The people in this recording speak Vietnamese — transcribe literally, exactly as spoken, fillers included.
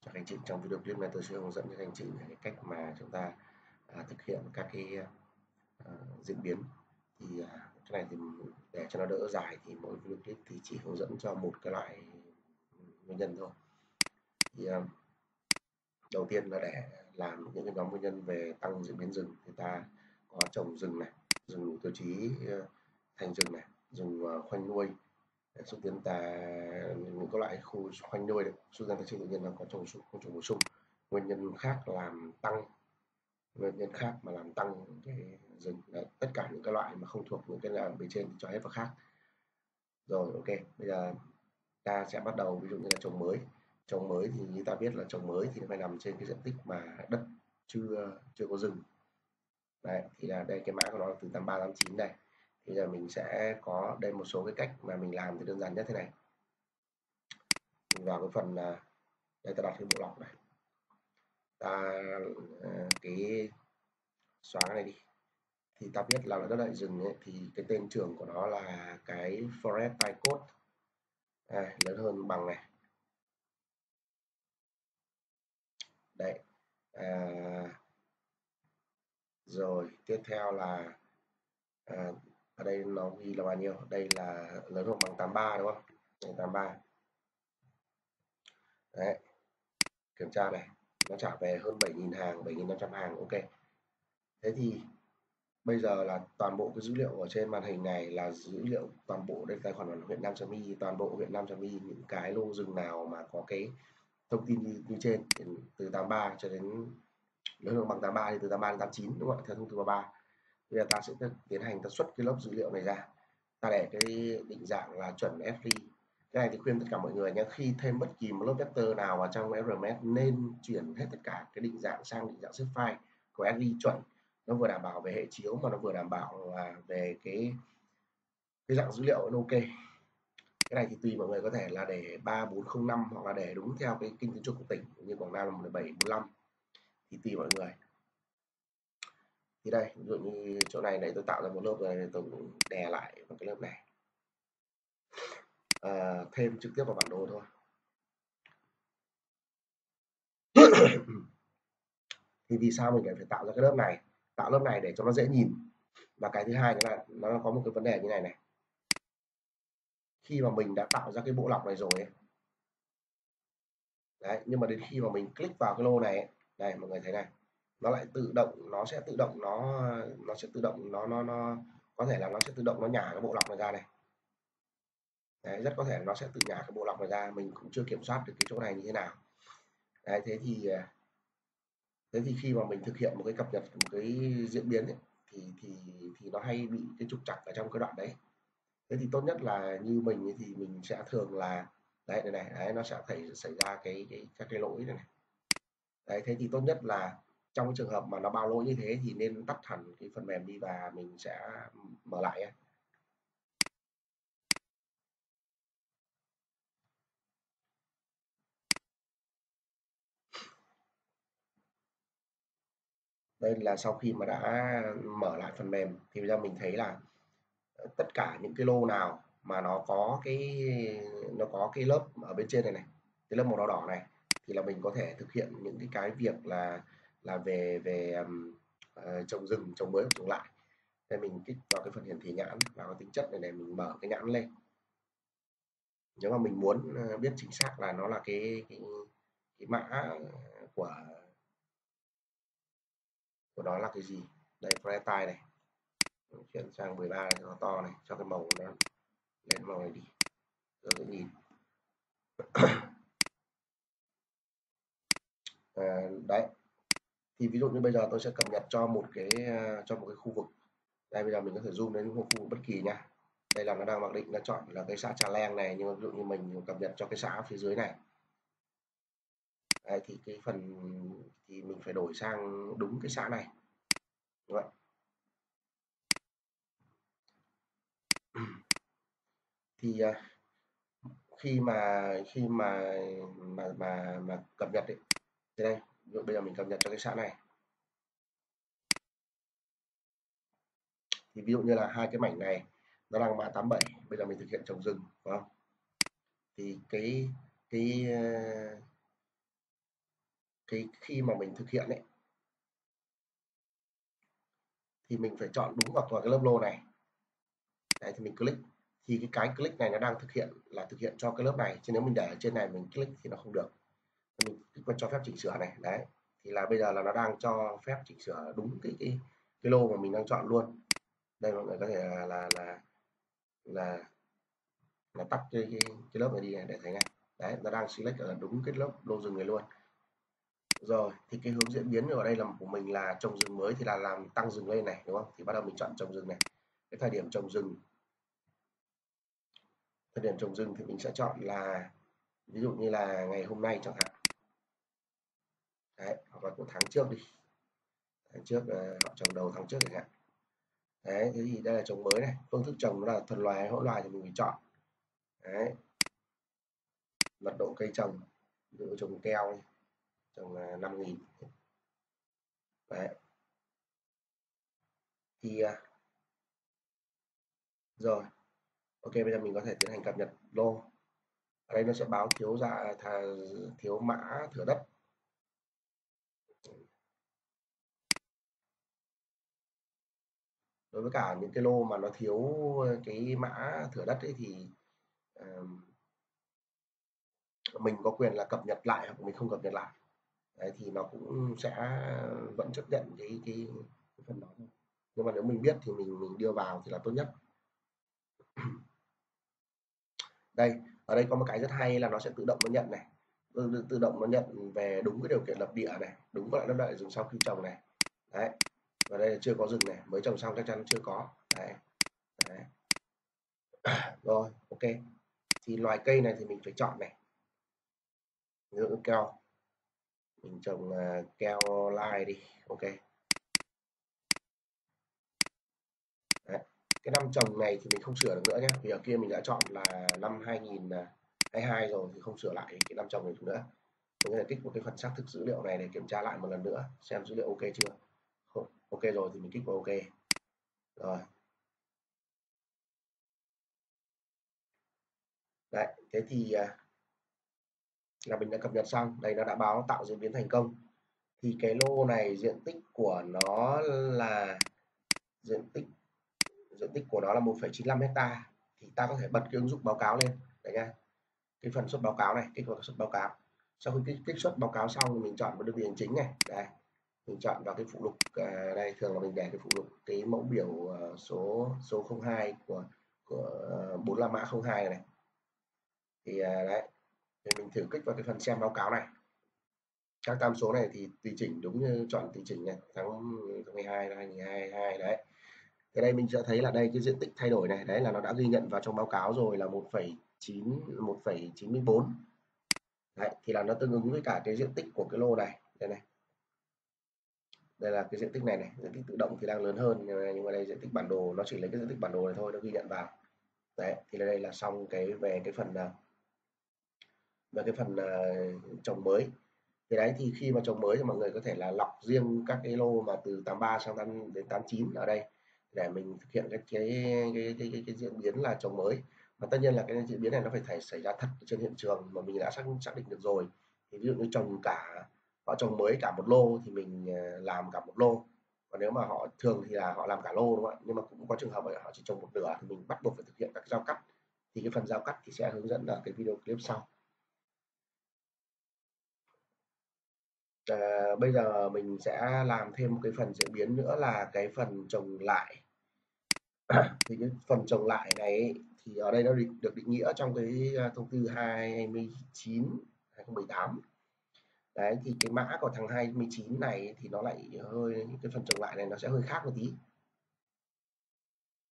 cho các anh chị. Trong video clip này tôi sẽ hướng dẫn cho các anh chị về cái cách mà chúng ta à, thực hiện các cái à, diễn biến. Thì à, cái này thì để cho nó đỡ dài thì mỗi video clip thì chỉ hướng dẫn cho một cái loại nguyên nhân thôi. Thì à, đầu tiên là để làm những cái nhóm nguyên nhân về tăng diễn biến rừng thì ta có trồng rừng này, rừng đủ tiêu chí thành rừng này, dùng khoanh nuôi để xúc tiến ta những cái loại khu khoanh nuôi được xúc tiến tự nhiên là có trồng không trồng bổ sung. Nguyên nhân khác làm tăng nguyên nhân khác mà làm tăng cái rừng đấy, tất cả những cái loại mà không thuộc những cái làm bên trên thì cho hết vào khác. Rồi, ok, bây giờ ta sẽ bắt đầu ví dụ như là trồng mới. Trồng mới thì như ta biết là trồng mới thì nó phải nằm trên cái diện tích mà đất chưa chưa có rừng. Đấy, thì là đây cái mã của nó là từ tám ba tám chín đây. Bây giờ mình sẽ có đây một số cái cách mà mình làm thì đơn giản nhất thế này. Mình vào cái phần là đây, ta đặt cái bộ lọc này, ta cái xóa cái này đi. Thì ta biết là đất đại rừng ấy, thì cái tên trường của nó là cái forest type code à, lớn hơn bằng này. Đấy, à, rồi tiếp theo là à, ở đây nó ghi là bao nhiêu, đây là lớn hơn bằng tám mươi ba đúng không, tám mươi ba. Đấy, kiểm tra này, nó trả về hơn bảy nghìn hàng, bảy nghìn năm trăm hàng. Ok, thế thì bây giờ là toàn bộ cái dữ liệu ở trên màn hình này là dữ liệu toàn bộ đây, tài khoản huyện Nam Trà My, toàn bộ huyện Nam Trà My, những cái lô rừng nào mà có cái thông tin như, như trên từ tám mươi ba cho đến lớn hơn bằng tám mươi ba thì từ tám mươi ba đến tám mươi chín đúng không ạ, theo thông tư ba mươi ba. Bây giờ ta sẽ tiến hành ta xuất cái lớp dữ liệu này ra, ta để cái định dạng là chuẩn ép rờ i. Cái này thì khuyên tất cả mọi người nhé, khi thêm bất kỳ một lớp vector nào vào trong ép rờ em ét nên chuyển hết tất cả cái định dạng sang định dạng xếp file của ép rờ i chuẩn. Nó vừa đảm bảo về hệ chiếu mà nó vừa đảm bảo là về cái cái dạng dữ liệu nó ok. Cái này thì tùy mọi người, có thể là để ba bốn không năm hoặc là để đúng theo cái kinh tế chung của tỉnh như Quảng Nam là một bảy bốn lăm, thì tùy mọi người. Thì đây, ví dụ như chỗ này này tôi tạo ra một lớp rồi, tôi cũng đè lại vào cái lớp này, à, thêm trực tiếp vào bản đồ thôi. Thì vì sao mình lại phải tạo ra cái lớp này, tạo lớp này để cho nó dễ nhìn. Và cái thứ hai nữa là nó có một cái vấn đề như này này, khi mà mình đã tạo ra cái bộ lọc này rồi ấy, đấy, nhưng mà đến khi mà mình click vào cái lô này ấy, đây mọi người thấy này, nó lại tự động nó sẽ tự động nó nó sẽ tự động nó nó nó có thể là nó sẽ tự động nó nhả cái bộ lọc này ra này. Đấy, rất có thể nó sẽ tự nhả cái bộ lọc này ra, mình cũng chưa kiểm soát được cái chỗ này như thế nào. Đấy, thế thì thế thì khi mà mình thực hiện một cái cập nhật một cái diễn biến ấy, thì thì thì nó hay bị cái trục trặc ở trong cái đoạn đấy. Thế thì tốt nhất là như mình thì mình sẽ thường là đấy này này đấy, nó sẽ phải xảy ra cái cái các cái lỗi này, này. Đấy, thế thì tốt nhất là trong cái trường hợp mà nó bao lỗi như thế thì nên tắt hẳn cái phần mềm đi và mình sẽ mở lại ấy. Đây là sau khi mà đã mở lại phần mềm thì bây giờ mình thấy là tất cả những cái lô nào mà nó có cái nó có cái lớp ở bên trên này này, cái lớp màu đỏ đỏ này, thì là mình có thể thực hiện những cái cái việc là là về về um, uh, trồng rừng, trồng mới, trồng lại. Thì mình kích vào cái phần hiển thị nhãn vào cái tính chất này này, mình mở cái nhãn lên. Nếu mà mình muốn uh, biết chính xác là nó là cái cái, cái mã của của nó là cái gì, đây Freestyle này, chuyển sang mười ba cho nó to này, cho cái màu nó lên màu này đi rồi dễ nhìn. À, đấy, thì ví dụ như bây giờ tôi sẽ cập nhật cho một cái cho một cái khu vực. Đây, bây giờ mình có thể zoom đến một khu vực bất kỳ nha. Đây là nó đang mặc định nó chọn là cái xã Trà Leng này, nhưng mà ví dụ như mình cập nhật cho cái xã phía dưới này. Đấy, thì cái phần thì mình phải đổi sang đúng cái xã này. Đúng vậy. Thì khi mà khi mà mà mà, mà cập nhật ấy, thì đây, ví dụ bây giờ mình cập nhật cho cái xã này. Thì ví dụ như là hai cái mảnh này nó đang mã tám bảy, bây giờ mình thực hiện trồng rừng, phải không? Thì cái cái cái khi mà mình thực hiện ấy thì mình phải chọn đúng vào cái lớp lô này. Đấy, thì mình click thì cái cái click này nó đang thực hiện là thực hiện cho cái lớp này, chứ nếu mình để ở trên này mình click thì nó không được. Mình click vào cho phép chỉnh sửa này. Đấy, thì là bây giờ là nó đang cho phép chỉnh sửa đúng cái cái cái lô mà mình đang chọn luôn. Đây mọi người có thể là là là là, là tắt cái, cái cái lớp này đi này để thấy ngay. Đấy, nó đang select ở đúng cái lớp lô rừng này luôn. Rồi thì cái hướng diễn biến ở đây là của mình là trồng rừng mới thì là làm tăng rừng lên này, đúng không? Thì bắt đầu mình chọn trồng rừng này. Cái thời điểm trồng rừng thời điểm trồng rừng thì mình sẽ chọn là ví dụ như là ngày hôm nay chẳng hạn. Đấy, hoặc là của tháng trước đi, tháng trước uh, họ trồng đầu tháng trước chẳng hạn. Đấy, thế thì đây là trồng mới này, phương thức trồng nó là thuần loài hay hỗn loài thì mình phải chọn. Đấy, mật độ cây trồng, ví dụ trồng keo đi, trồng là năm nghìn. Đấy, thì uh, rồi ok, bây giờ mình có thể tiến hành cập nhật lô. Ở đây nó sẽ báo thiếu dạ thà thiếu mã thửa đất. Đối với cả những cái lô mà nó thiếu cái mã thửa đất ấy thì uh, mình có quyền là cập nhật lại hoặc mình không cập nhật lại. Đấy, thì nó cũng sẽ vẫn chấp nhận cái cái, cái phần đó thôi. Nhưng mà nếu mình biết thì mình mình đưa vào thì là tốt nhất. Đây, ở đây có một cái rất hay là nó sẽ tự động nó nhận này, tự, tự động nó nhận về đúng cái điều kiện lập địa này, đúng với lại đất đai rừng sau khi trồng này. Đấy, và đây là chưa có rừng này, mới trồng xong chắc chắn chưa có. Đấy, đấy. Rồi ok, thì loài cây này thì mình phải chọn này, ví dụ keo, mình trồng uh, keo lai đi. Ok. Đấy. Cái năm trồng này thì mình không sửa được nữa nhé, vì ở kia mình đã chọn là năm hai nghìn hai mươi hai rồi thì không sửa lại cái năm trồng này nữa. Mình có thể kích vào cái phần xác thực dữ liệu này để kiểm tra lại một lần nữa xem dữ liệu ok chưa. Ok rồi thì mình kích vào ok. Rồi. Đấy, thế thì à, là mình đã cập nhật xong. Đây nó đã báo tạo diễn biến thành công. Thì cái lô này diện tích của nó là diện tích diện tích của nó là một phẩy chín lăm hecta. Thì ta có thể bật cái ứng dụng báo cáo lên. Đấy nha. Cái phần xuất báo cáo này, kích vào xuất báo cáo. Sau khi kích, kích xuất báo cáo xong thì mình chọn một đơn vị hành chính này. Đây, mình chọn vào cái phụ lục à, đây thường là mình để cái phụ lục cái mẫu biểu uh, số số không hai của của uh, bốn la mã không hai này. Thì uh, đấy, thì mình thử kích vào cái phần xem báo cáo này. Các tham số này thì tùy chỉnh đúng như chọn tùy chỉnh này, tháng mười hai năm hai nghìn hai mươi hai đấy. Thì đây mình sẽ thấy là đây cái diện tích thay đổi này, đấy là nó đã ghi nhận vào trong báo cáo rồi là một phẩy chín một phẩy chín mươi bốn. Đấy, thì là nó tương ứng với cả cái diện tích của cái lô này. Đây này. Đây là cái diện tích này này, diện tích tự động thì đang lớn hơn nhưng mà đây diện tích bản đồ nó chỉ lấy cái diện tích bản đồ này thôi, nó ghi nhận vào. Đấy, thì đây là xong cái về cái phần về cái phần uh, trồng mới. Thì đấy, thì khi mà trồng mới thì mọi người có thể là lọc riêng các cái lô mà từ tám ba sang đến tám chín ở đây để mình thực hiện cái cái cái cái, cái, cái diễn biến là trồng mới. Và tất nhiên là cái diễn biến này nó phải thể xảy ra thật trên hiện trường mà mình đã xác xác định được rồi. Thì ví dụ như trồng cả họ trồng mới cả một lô thì mình làm cả một lô, còn nếu mà họ thường thì là họ làm cả lô, đúng không ạ? Nhưng mà cũng có trường hợp là họ chỉ trồng một nửa thì mình bắt buộc phải thực hiện các giao cắt. Thì cái phần giao cắt thì sẽ hướng dẫn ở cái video clip sau. À, bây giờ mình sẽ làm thêm một cái phần diễn biến nữa là cái phần trồng lại. Thì cái phần trồng lại này ấy, thì ở đây nó được, được định nghĩa trong cái thông tư hai mươi chín hai không một tám. Đấy, thì cái mã của thằng hai mươi chín này thì nó lại hơi cái phần trồng lại này nó sẽ hơi khác một tí.